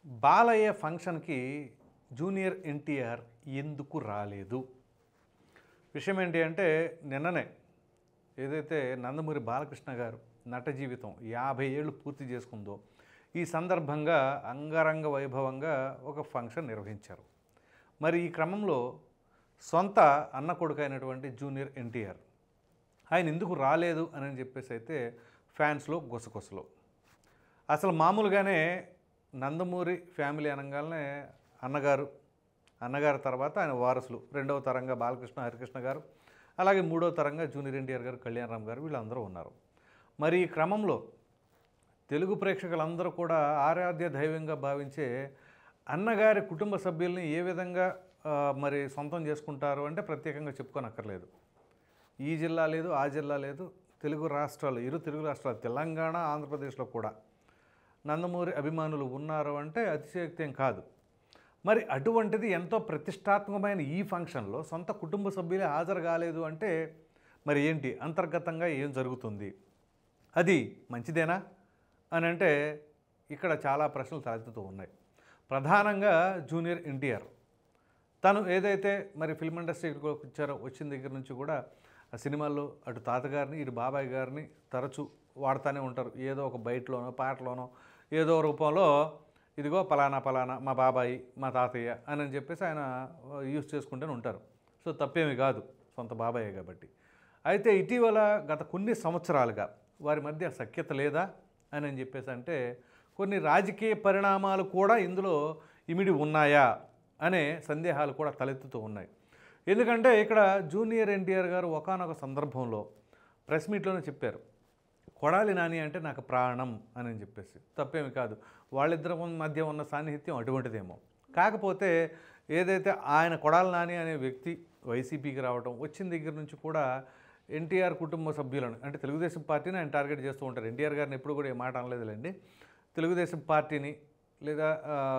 బాలయ్య ఫంక్షన్‌కి జూనియర్ ఎన్టీఆర్ ఎందుకు రాలేదు? విషయం ఏంటి అంటే నిన్ననే ఏదైతే నందమూరి బాలకృష్ణ గారు నట జీవితం 50 ఏళ్ళు పూర్తి చేసుకుందో ఈ సందర్భంగా అంగరంగ వైభవంగా ఒక ఫంక్షన్ నిర్వహించారు. మరి ఈ క్రమంలో సొంత అన్న కొడుకైనటువంటి జూనియర్ ఎన్టీఆర్ ఆయన ఎందుకు రాలేదు అని చెప్పేసి అయితే ఫ్యాన్స్‌లో గుసగుసలు. అసలు మామూలుగానే నందమూరి ఫ్యామిలీ అనగానే అన్నగారు తర్వాత ఆయన వారసులు రెండవ తరంగా బాలకృష్ణ హరికృష్ణ గారు, అలాగే మూడవ తరంగా జూనియర్ ఎన్టీఆర్ గారు, కళ్యాణరామ్ గారు వీళ్ళందరూ ఉన్నారు. మరి ఈ క్రమంలో తెలుగు ప్రేక్షకులందరూ కూడా ఆరాధ్య దైవంగా భావించే అన్నగారి కుటుంబ సభ్యుల్ని ఏ విధంగా మరి సొంతం చేసుకుంటారు అంటే ప్రత్యేకంగా చెప్పుకోనక్కర్లేదు. ఈ జిల్లా లేదు, ఆ జిల్లా లేదు, తెలుగు రాష్ట్రాలు ఇరు తెలుగు రాష్ట్రాలు తెలంగాణ ఆంధ్రప్రదేశ్లో కూడా నందమూరి అభిమానులు ఉన్నారు అంటే అతిశయోక్తి ఏం కాదు. మరి అటువంటిది ఎంతో ప్రతిష్టాత్మకమైన ఈ ఫంక్షన్లో సొంత కుటుంబ సభ్యులే హాజరు కాలేదు అంటే మరి ఏంటి అంతర్గతంగా ఏం జరుగుతుంది, అది మంచిదేనా అని అంటే ఇక్కడ చాలా ప్రశ్నలు తలెత్తుతూ ఉన్నాయి. ప్రధానంగా జూనియర్ ఎన్టీఆర్ తను ఏదైతే మరి ఫిల్మ్ ఇండస్ట్రీకి వచ్చిన దగ్గర నుంచి కూడా ఆ సినిమాల్లో అటు తాతగారిని ఇటు బాబాయ్ గారిని తరచూ వాడుతూనే ఉంటారు. ఏదో ఒక బయటలోనో పాటలోనో ఏదో రూపంలో ఇదిగో పలానా పలానా మా బాబాయి మా తాతయ్య అని చెప్పేసి ఆయన యూజ్ చేసుకుంటూనే ఉంటారు. సో తప్పేమి కాదు, సొంత బాబాయే కాబట్టి. అయితే ఇటీవల గత కొన్ని సంవత్సరాలుగా వారి మధ్య సఖ్యత లేదా అని చెప్పేసి అంటే కొన్ని రాజకీయ పరిణామాలు కూడా ఇందులో ఇమిడి ఉన్నాయా అనే సందేహాలు కూడా తలెత్తుతూ ఉన్నాయి. ఎందుకంటే ఇక్కడ జూనియర్ ఎన్టీఆర్ గారు ఒకానొక సందర్భంలో ప్రెస్ మీట్లోనే చెప్పారు, కొడాలి నాని అంటే నాకు ప్రాణం అని చెప్పేసి. తప్పేమి కాదు, వాళ్ళిద్దరి మధ్య ఉన్న సాన్నిహిత్యం అటువంటిదేమో. కాకపోతే ఏదైతే ఆయన కొడాలి నాని అనే వ్యక్తి వైసీపీకి రావడం వచ్చిన దగ్గర నుంచి కూడా ఎన్టీఆర్ కుటుంబ సభ్యులను అంటే తెలుగుదేశం పార్టీని ఆయన టార్గెట్ చేస్తూ ఉంటారు. ఎన్టీఆర్ గారిని ఎప్పుడు కూడా ఏ మాట అనలేదులేండి. తెలుగుదేశం పార్టీని లేదా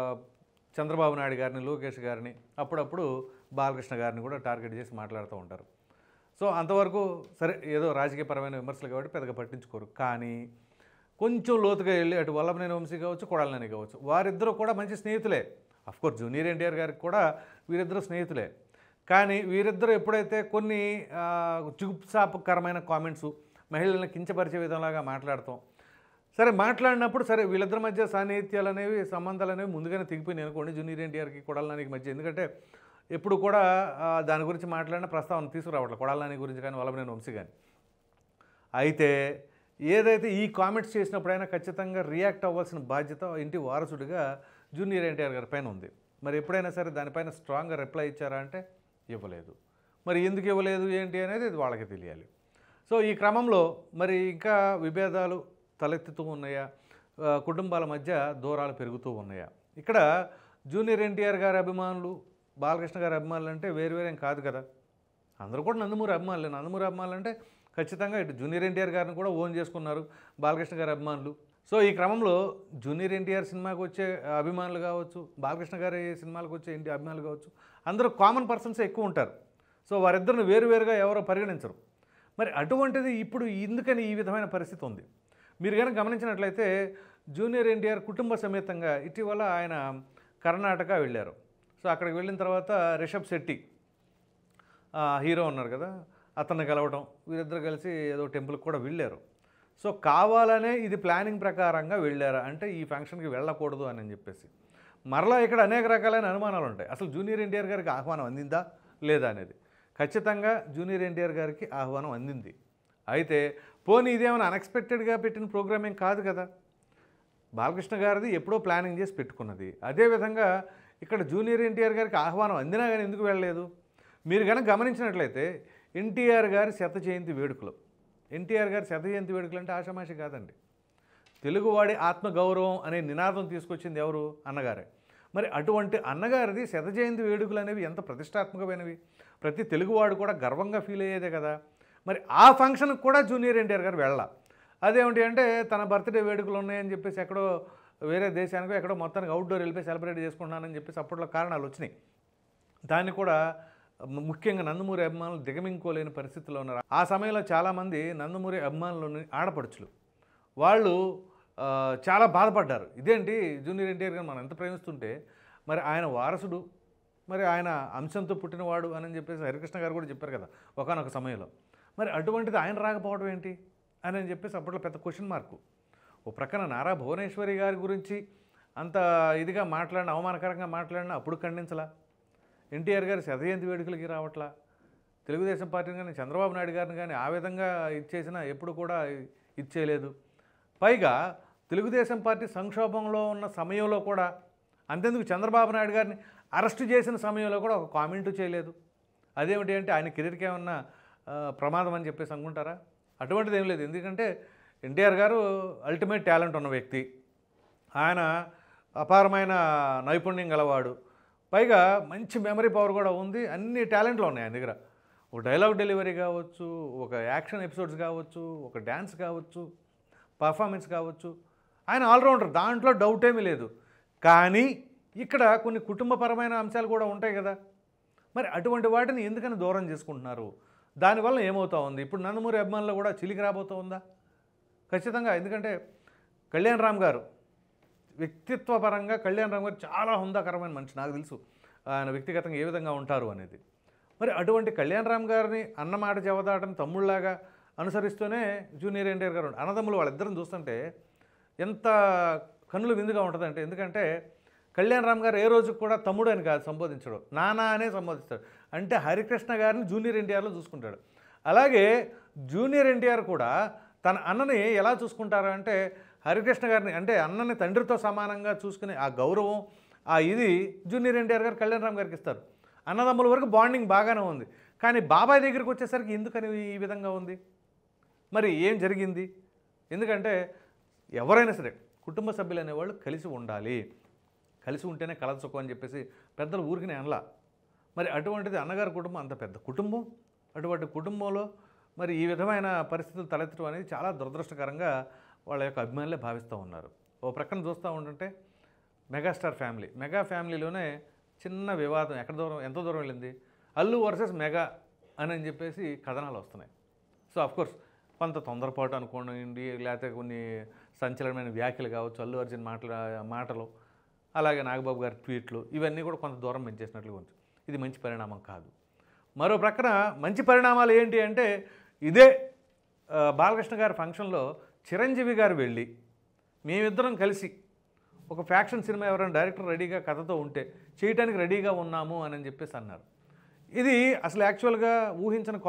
చంద్రబాబు నాయుడు గారిని, లోకేష్ గారిని, అప్పుడప్పుడు బాలకృష్ణ గారిని కూడా టార్గెట్ చేసి మాట్లాడుతూ ఉంటారు. సో అంతవరకు సరే, ఏదో రాజకీయపరమైన విమర్శలు కాబట్టి పెద్దగా పట్టించుకోరు. కానీ కొంచెం లోతుగా వెళ్ళి అటు వల్లభనేని వంశీ కావచ్చు, కొడాలి నాని కావచ్చు, వారిద్దరూ కూడా మంచి స్నేహితులే. అఫ్కోర్స్ జూనియర్ ఎన్టీఆర్ గారికి కూడా వీరిద్దరూ స్నేహితులే. కానీ వీరిద్దరూ ఎప్పుడైతే కొన్ని జుగుప్సాపకరమైన కామెంట్స్ మహిళలను కించపరిచే విధంలాగా మాట్లాడతాం, సరే మాట్లాడినప్పుడు సరే వీళ్ళిద్దరి మధ్య సాన్నిహిత్యాలు అనేవి సంబంధాలు అనేవి ముందుగానే తెగిపోయినాయి అనుకోండి జూనియర్ ఎన్టీఆర్కి కొడాలి నానికి మధ్య. ఎందుకంటే ఎప్పుడు కూడా దాని గురించి మాట్లాడిన ప్రస్తావన తీసుకురావట్లేదు, కొడాలి నాని గురించి కానీ వల్లభనేని వంశీ కానీ. అయితే ఏదైతే ఈ కామెంట్స్ చేసినప్పుడైనా ఖచ్చితంగా రియాక్ట్ అవ్వాల్సిన బాధ్యత ఇంటి వారసుడిగా జూనియర్ ఎన్టీఆర్ గారి పైన ఉంది. మరి ఎప్పుడైనా సరే దానిపైన స్ట్రాంగ్గా రిప్లై ఇచ్చారా అంటే ఇవ్వలేదు. మరి ఎందుకు ఇవ్వలేదు ఏంటి అనేది ఇది వాళ్ళకి తెలియాలి. సో ఈ క్రమంలో మరి ఇంకా విభేదాలు తలెత్తుతూ ఉన్నాయా, కుటుంబాల మధ్య దూరాలు పెరుగుతూ ఉన్నాయా? ఇక్కడ జూనియర్ ఎన్టీఆర్ గారి అభిమానులు బాలకృష్ణ గారి అభిమానులు అంటే వేరువేరేం కాదు కదా, అందరూ కూడా నందమూరి అభిమానులే. నందమూరి అభిమానులు అంటే ఖచ్చితంగా ఇటు జూనియర్ ఎన్టీఆర్ గారిని కూడా ఓన్ చేసుకున్నారు బాలకృష్ణ గారి అభిమానులు. సో ఈ క్రమంలో జూనియర్ ఎన్టీఆర్ సినిమాకి వచ్చే అభిమానులు కావచ్చు, బాలకృష్ణ గారి సినిమాలకు వచ్చే అభిమానులు కావచ్చు, అందరూ కామన్ పర్సన్సే ఎక్కువ ఉంటారు. సో వారిద్దరిని వేరువేరుగా ఎవరో పరిగణించరు. మరి అటువంటిది ఇప్పుడు ఎందుకని ఈ విధమైన పరిస్థితి ఉంది? మీరు కనుక గమనించినట్లయితే జూనియర్ ఎన్టీఆర్ కుటుంబ సమేతంగా ఇటీవల ఆయన కర్ణాటక వెళ్ళారు. సో అక్కడికి వెళ్ళిన తర్వాత రిషబ్ శెట్టి హీరో ఉన్నారు కదా, అతన్ని కలవడం, వీరిద్దరు కలిసి ఏదో టెంపుల్కి కూడా వెళ్ళారు. సో కావాలనే ఇది ప్లానింగ్ ప్రకారంగా వెళ్ళారా అంటే ఈ ఫంక్షన్కి వెళ్ళకూడదు అని చెప్పేసి మరలా ఇక్కడ అనేక రకాలైన అనుమానాలు ఉంటాయి. అసలు జూనియర్ ఎన్టీఆర్ గారికి ఆహ్వానం అందిందా లేదా అనేది. ఖచ్చితంగా జూనియర్ ఎన్టీఆర్ గారికి ఆహ్వానం అందింది. అయితే పోనీ ఇదేమైనా అన్ఎక్స్పెక్టెడ్గా పెట్టిన ప్రోగ్రామ్ ఏం కాదు కదా, బాలకృష్ణ గారిది ఎప్పుడో ప్లానింగ్ చేసి పెట్టుకున్నది. అదేవిధంగా ఇక్కడ జూనియర్ ఎన్టీఆర్ గారికి ఆహ్వానం అందినా కానీ ఎందుకు వెళ్ళలేదు? మీరు కనుక గమనించినట్లయితే ఎన్టీఆర్ గారి శత జయంతి వేడుకలు, ఎన్టీఆర్ గారి శత జయంతి వేడుకలు అంటే ఆషామాషి కాదండి. తెలుగువాడి ఆత్మగౌరవం అనే నినాదం తీసుకొచ్చింది ఎవరు? అన్నగారే. మరి అటువంటి అన్నగారిది శత జయంతి వేడుకలు అనేవి ఎంత ప్రతిష్టాత్మకమైనవి, ప్రతి తెలుగువాడు కూడా గర్వంగా ఫీల్ అయ్యేదే కదా. మరి ఆ ఫంక్షన్కి కూడా జూనియర్ ఎన్టీఆర్ గారు వెళ్ళాలి. అదేమిటి అంటే తన బర్త్డే వేడుకలు ఉన్నాయని చెప్పేసి ఎక్కడో వేరే దేశానికో ఎక్కడో మొత్తానికి అవుట్డోర్ వెళ్ళిపోయి సెలబ్రేట్ చేసుకుంటున్నానని చెప్పేసి అప్పట్లో కారణాలు వచ్చినాయి. దాన్ని కూడా ముఖ్యంగా నందమూరి అభిమానులు దిగమింగుకోలేని పరిస్థితిలో ఉన్నారు. ఆ సమయంలో చాలామంది నందమూరి అభిమానులని ఆడపడుచులు వాళ్ళు చాలా బాధపడ్డారు. ఇదేంటి జూనియర్ ఎన్టీఆర్ గారు మనం ఎంత ప్రేమిస్తుంటే మరి ఆయన వారసుడు, మరి ఆయన అంశంతో పుట్టినవాడు అని చెప్పేసి హరికృష్ణ గారు కూడా చెప్పారు కదా ఒకానొక సమయంలో. మరి అటువంటిది ఆయన రాకపోవడం ఏంటి అని చెప్పేసి అప్పట్లో పెద్ద క్వశ్చన్ మార్కు. ఓ ప్రక్కన నారా భువనేశ్వరి గారి గురించి అంత ఇదిగా మాట్లాడిన, అవమానకరంగా మాట్లాడినా అప్పుడు ఖండించలా. ఎన్టీఆర్ గారి శతజయంతి వేడుకలకి రావట్లా. తెలుగుదేశం పార్టీని కానీ చంద్రబాబు నాయుడు గారిని కానీ ఆ విధంగా ఇచ్చేసినా ఎప్పుడు కూడా ఇచ్చేయలేదు. పైగా తెలుగుదేశం పార్టీ సంక్షోభంలో ఉన్న సమయంలో కూడా, అంతెందుకు చంద్రబాబు నాయుడు గారిని అరెస్టు చేసిన సమయంలో కూడా ఒక కామెంటు చేయలేదు. అదేమిటి అంటే ఆయన కెరీర్కి ఏమన్నా ప్రమాదం అని చెప్పేసి అనుకుంటారా? అటువంటిది ఏం లేదు. ఎందుకంటే ఎన్టీఆర్ గారు అల్టిమేట్ టాలెంట్ ఉన్న వ్యక్తి, ఆయన అపారమైన నైపుణ్యం గలవాడు, పైగా మంచి మెమరీ పవర్ కూడా ఉంది. అన్ని టాలెంట్లు ఉన్నాయి ఆయన దగ్గర. ఒక డైలాగ్ డెలివరీ కావచ్చు, ఒక యాక్షన్ ఎపిసోడ్స్ కావచ్చు, ఒక డ్యాన్స్ కావచ్చు, పర్ఫార్మెన్స్ కావచ్చు, ఆయన ఆల్రౌండర్, దాంట్లో డౌట్ ఏమీ లేదు. కానీ ఇక్కడ కొన్ని కుటుంబపరమైన అంశాలు కూడా ఉంటాయి కదా. మరి అటువంటి వాటిని ఎందుకని దూరం చేసుకుంటున్నారు? దానివల్ల ఏమవుతా ఉంది? ఇప్పుడు నందమూరి అభిమానులు కూడా చిలికి రాబోతూ ఉందా? ఖచ్చితంగా. ఎందుకంటే కళ్యాణ్ రామ్ గారు వ్యక్తిత్వపరంగా కళ్యాణ్ రామ్ గారు చాలా హుందాకరమైన మనిషి. నాకు తెలుసు ఆయన వ్యక్తిగతంగా ఏ విధంగా ఉంటారు అనేది. మరి అటువంటి కళ్యాణ్ రామ్ గారిని అన్నమాట జవదాటని తమ్ముళ్ళలాగా అనుసరిస్తూనే జూనియర్ ఎన్టీఆర్ గారు అన్నదమ్ములు వాళ్ళిద్దరిని చూస్తుంటే ఎంత కన్నులు విందుగా ఉంటుందంటే, ఎందుకంటే కళ్యాణ్ రామ్ గారు ఏ రోజు కూడా తమ్ముడు అని కాదు సంబోధించడు, నాన్న అనే సంబోధిస్తాడు. అంటే హరికృష్ణ గారిని జూనియర్ ఎన్టీఆర్లో చూసుకుంటాడు. అలాగే జూనియర్ ఎన్టీఆర్ కూడా తన అన్నని ఎలా చూసుకుంటారు అంటే హరికృష్ణ గారిని, అంటే అన్నని తండ్రితో సమానంగా చూసుకునే ఆ గౌరవం, ఆ ఇది జూనియర్ ఎన్టీఆర్ గారు కళ్యాణ్ రామ్ గారికి ఇస్తారు. అన్నదమ్ముల వరకు బాండింగ్ బాగానే ఉంది. కానీ బాబాయ్ దగ్గరికి వచ్చేసరికి ఎందుకని ఈ విధంగా ఉంది? మరి ఏం జరిగింది? ఎందుకంటే ఎవరైనా సరే కుటుంబ సభ్యులు అనేవాళ్ళు కలిసి ఉండాలి, కలిసి ఉంటేనే కలసుకో అని చెప్పేసి పెద్దలు ఊరికినే అనలా. మరి అటువంటిది అన్నగారి కుటుంబం అంత పెద్ద కుటుంబం, అటువంటి కుటుంబంలో మరి ఈ విధమైన పరిస్థితులు తలెత్తడం అనేది చాలా దురదృష్టకరంగా వాళ్ళ యొక్క అభిమానులే భావిస్తూ ఉన్నారు. ఓ ప్రక్కన చూస్తూ ఉంటుంటే మెగాస్టార్ ఫ్యామిలీ, మెగా ఫ్యామిలీలోనే చిన్న వివాదం ఎంత దూరం వెళ్ళింది? అల్లు వర్సెస్ మెగా అని చెప్పేసి కథనాలు వస్తున్నాయి. సో అఫ్కోర్స్ కొంత తొందరపాటు అనుకోండి, లేకపోతే కొన్ని సంచలనమైన వ్యాఖ్యలు కావచ్చు, అల్లు అర్జున్ మాటలు, అలాగే నాగబాబు గారి ట్వీట్లు, ఇవన్నీ కూడా కొంత దూరం పెంచేసినట్లుగా ఉంది. ఇది మంచి పరిణామం కాదు. మరో ప్రక్కన మంచి పరిణామాలు ఏంటి అంటే, ఇదే బాలకృష్ణ గారి ఫంక్షన్లో చిరంజీవి గారు వెళ్ళి మేమిద్దరం కలిసి ఒక ఫ్యాక్షన్ సినిమా ఎవరైనా డైరెక్టర్ రెడీగా కథతో ఉంటే చేయడానికి రెడీగా ఉన్నాము అని చెప్పేసి అన్నారు. ఇది అసలు యాక్చువల్గా ఊహించిన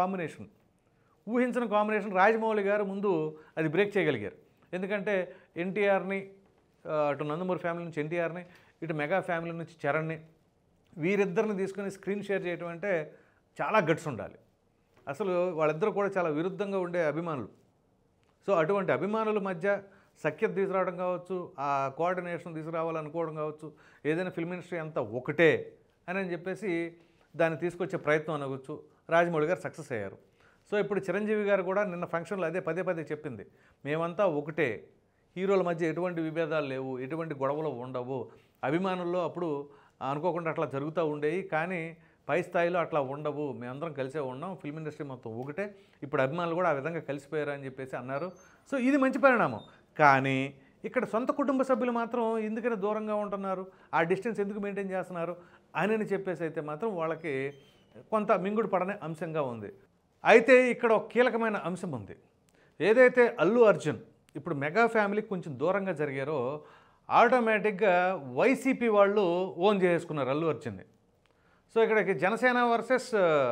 కాంబినేషన్ రాజమౌళి గారు ముందు అది బ్రేక్ చేయగలిగారు. ఎందుకంటే ఎన్టీఆర్ని, అటు నందమూరి ఫ్యామిలీ నుంచి ఎన్టీఆర్ని, ఇటు మెగా ఫ్యామిలీ నుంచి చరణ్ని, వీరిద్దరిని తీసుకుని స్క్రీన్ షేర్ చేయడం అంటే చాలా గట్స్ ఉండాలి. అసలు వాళ్ళిద్దరూ కూడా చాలా విరుద్ధంగా ఉండే అభిమానులు. సో అటువంటి అభిమానుల మధ్య సఖ్యత తీసుకురావడం కావచ్చు, ఆ కోఆర్డినేషన్ తీసుకురావాలనుకోవడం కావచ్చు, ఏదైనా ఫిల్మ్ ఇండస్ట్రీ అంతా ఒకటే అని చెప్పేసి దాన్ని తీసుకొచ్చే ప్రయత్నం అనవచ్చు. రాజమౌళి గారు సక్సెస్ అయ్యారు. సో ఇప్పుడు చిరంజీవి గారు కూడా నిన్న ఫంక్షన్లో అదే పదే చెప్పింది, మేమంతా ఒకటే, హీరోల మధ్య ఎటువంటి విభేదాలు లేవు, ఎటువంటి గొడవలు ఉండవు. అభిమానుల్లో అప్పుడు అనుకోకుండా అట్లా జరుగుతూ ఉండేవి, కానీ పై స్థాయిలో అట్లా ఉండవు, మేమందరం కలిసే ఉన్నాం, ఫిల్మ్ ఇండస్ట్రీ మొత్తం ఒకటే, ఇప్పుడు అభిమానులు కూడా ఆ విధంగా కలిసిపోయారు అని చెప్పేసి అన్నారు. సో ఇది మంచి పరిణామం. కానీ ఇక్కడ సొంత కుటుంబ సభ్యులు మాత్రం ఎందుకని దూరంగా ఉంటున్నారు, ఆ డిస్టెన్స్ ఎందుకు మెయింటైన్ చేస్తున్నారు అని చెప్పేసి అయితే మాత్రం వాళ్ళకి కొంత మింగుడు పడనే అంశంగా ఉంది. అయితే ఇక్కడ ఒక కీలకమైన అంశం ఉంది. ఏదైతే అల్లు అర్జున్ ఇప్పుడు మెగా ఫ్యామిలీకి కొంచెం దూరంగా జరిగారో, ఆటోమేటిక్గా వైసీపీ వాళ్ళు ఓన్ చేసుకున్నారు అల్లు అర్జున్ని. సో ఇక్కడికి జనసేన వర్సెస్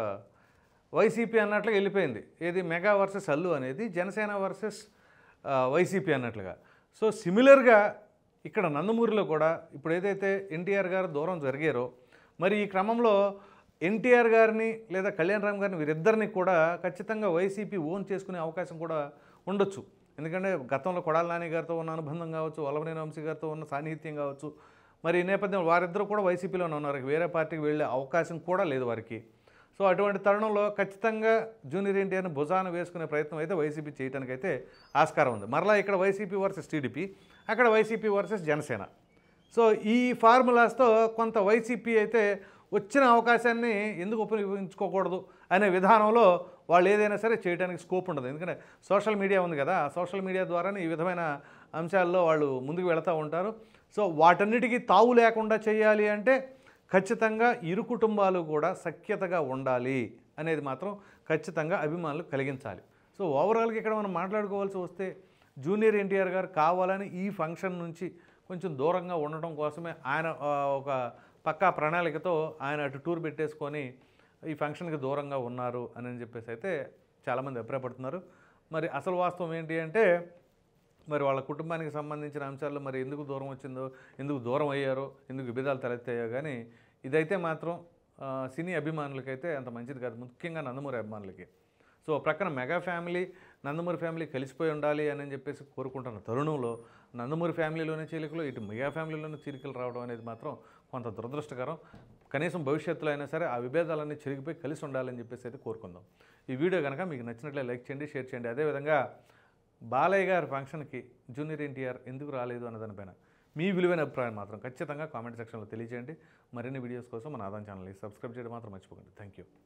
వైసీపీ అన్నట్లుగా వెళ్ళిపోయింది. ఏది మెగా వర్సెస్ అల్లు అనేది జనసేన వర్సెస్ వైసీపీ అన్నట్లుగా. సో సిమిలర్గా ఇక్కడ నందమూరిలో కూడా ఇప్పుడు ఏదైతే ఎన్టీఆర్ గారు దూరం జరిగారో, మరి ఈ క్రమంలో ఎన్టీఆర్ గారిని లేదా కళ్యాణ్ రామ్ గారిని వీరిద్దరిని కూడా ఖచ్చితంగా వైసీపీ ఓన్ చేసుకునే అవకాశం కూడా ఉండొచ్చు. ఎందుకంటే గతంలో కొడాలి నాని గారితో ఉన్న అనుబంధం కావచ్చు, వల్లభనేని వంశీ గారితో ఉన్న సాన్నిహిత్యం కావచ్చు, మరి ఈ నేపథ్యంలో వారిద్దరూ కూడా వైసీపీలోనే ఉన్నారు, వేరే పార్టీకి వెళ్ళే అవకాశం కూడా లేదు వారికి. సో అటువంటి తరుణంలో ఖచ్చితంగా జూనియర్ ఎన్టీఆర్ని భుజాన వేసుకునే ప్రయత్నం అయితే వైసీపీ చేయడానికైతే ఆస్కారం ఉంది. మరలా ఇక్కడ వైసీపీ వర్సెస్ టీడీపీ, అక్కడ వైసీపీ వర్సెస్ జనసేన. సో ఈ ఫార్ములాస్తో కొంత వైసీపీ అయితే వచ్చిన అవకాశాన్ని ఎందుకు ఉపయోగించుకోకూడదు అనే విధానంలో వాళ్ళు ఏదైనా సరే చేయడానికి స్కోప్ ఉండదు. ఎందుకంటే సోషల్ మీడియా ఉంది కదా, ఆ సోషల్ మీడియా ద్వారానే ఈ విధమైన అంశాల్లో వాళ్ళు ముందుకు వెళుతూ ఉంటారు. సో వాటన్నిటికీ తావు లేకుండా చేయాలి అంటే ఖచ్చితంగా ఇరు కుటుంబాలు కూడా సఖ్యతగా ఉండాలి అనేది మాత్రం ఖచ్చితంగా అభిమానులు కలిగించాలి. సో ఓవరాల్గా ఇక్కడ మనం మాట్లాడుకోవాల్సి వస్తే జూనియర్ ఎన్టీఆర్ గారు కావాలని ఈ ఫంక్షన్ నుంచి కొంచెం దూరంగా ఉండటం కోసమే ఆయన ఒక పక్కా ప్రణాళికతో ఆయన అటు టూర్ పెట్టేసుకొని ఈ ఫంక్షన్కి దూరంగా ఉన్నారు అని చెప్పేసి అయితే చాలామంది అభిప్రాయపడుతున్నారు. మరి అసలు వాస్తవం ఏంటి అంటే మరి వాళ్ళ కుటుంబానికి సంబంధించిన అంశాల్లో మరి ఎందుకు దూరం వచ్చిందో, ఎందుకు దూరం అయ్యారో, ఎందుకు విభేదాలు తలెత్తాయో కానీ ఇదైతే మాత్రం సినీ అభిమానులకైతే అంత మంచిది కాదు, ముఖ్యంగా నందమూరి అభిమానులకి. సో ప్రక్కన మెగా ఫ్యామిలీ, నందమూరి ఫ్యామిలీ కలిసిపోయి ఉండాలి అని చెప్పేసి కోరుకుంటున్న తరుణంలో నందమూరి ఫ్యామిలీలోనే చీలికలు, ఇటు మెగా ఫ్యామిలీలోనే చీలికలు రావడం అనేది మాత్రం కొంత దురదృష్టకరం. కనీసం భవిష్యత్తులో అయినా సరే ఆ విభేదాలన్నీ చెరిగిపోయి కలిసి ఉండాలని చెప్పేసి అయితే కోరుకుందాం. ఈ వీడియో కనుక మీకు నచ్చినట్లే లైక్ చేయండి, షేర్ చేయండి. అదేవిధంగా బాలయ్య గారి ఫంక్షన్కి జూనియర్ ఎన్టీఆర్ ఎందుకు రాలేదు అన్న దానిపైన మీ విలువైన అభిప్రాయం మాత్రం ఖచ్చితంగా కామెంట్ సెక్షన్లో తెలియజేయండి. మరిన్ని వీడియోస్ కోసం మన ఆదాన్ ఛానల్ని సబ్స్క్రైబ్ చేయడం మాత్రం మర్చిపోకండి. Thank you.